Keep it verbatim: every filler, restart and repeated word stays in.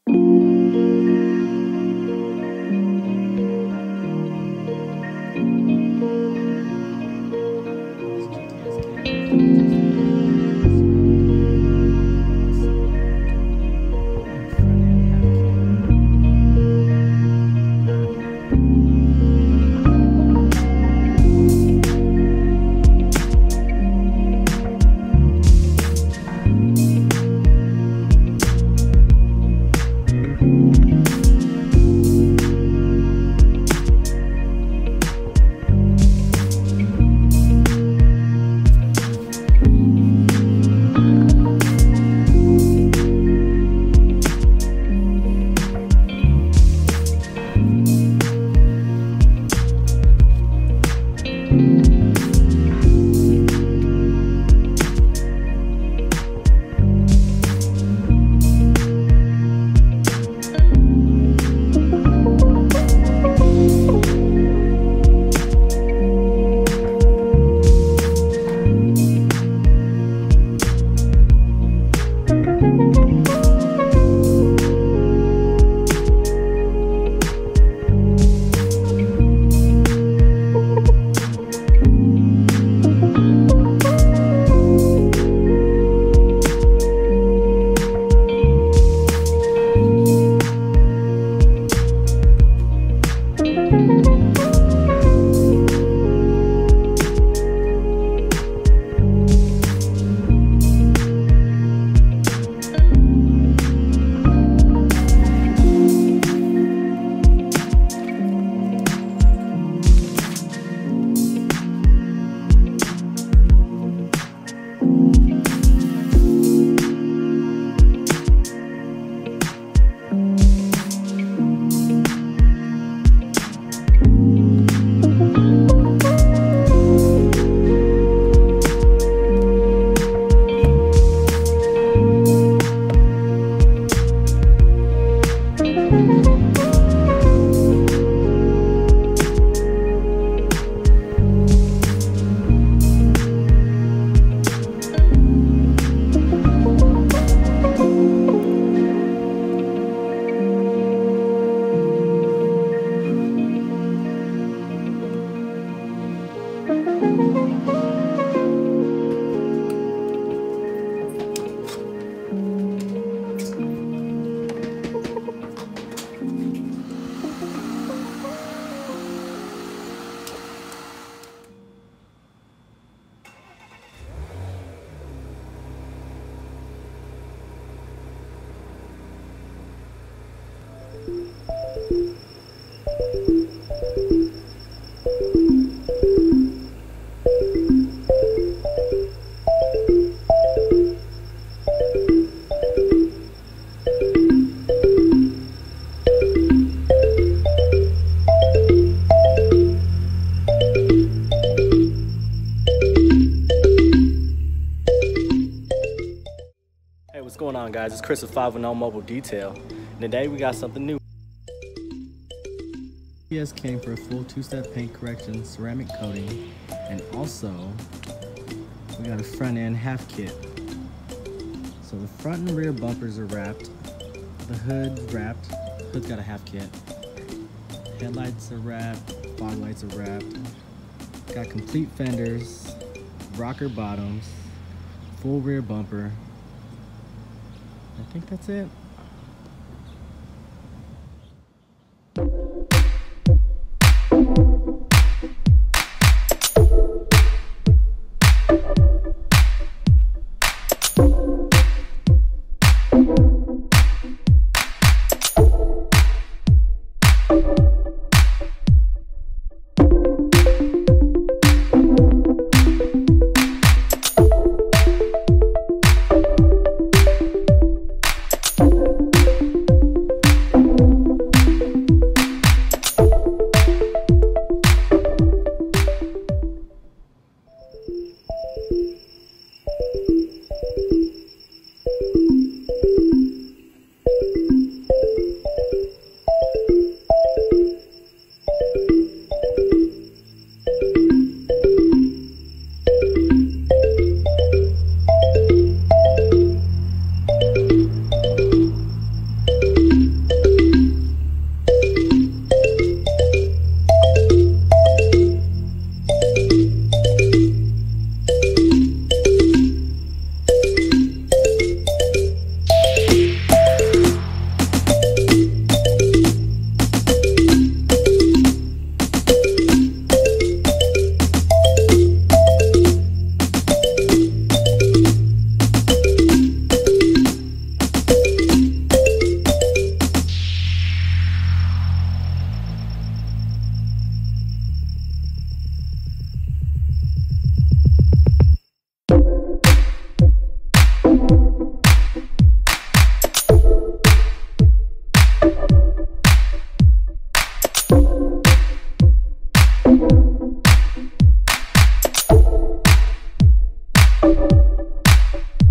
What's going on, guys? It's Chris with five one zero Mobile Detail, and today we got something new. G T S came for a full two-step paint correction, ceramic coating, and also we got a front end half kit. So the front and rear bumpers are wrapped, the hood's wrapped, hood's got a half kit, headlights are wrapped, fog lights are wrapped, got complete fenders, rocker bottoms, full rear bumper. I think that's it.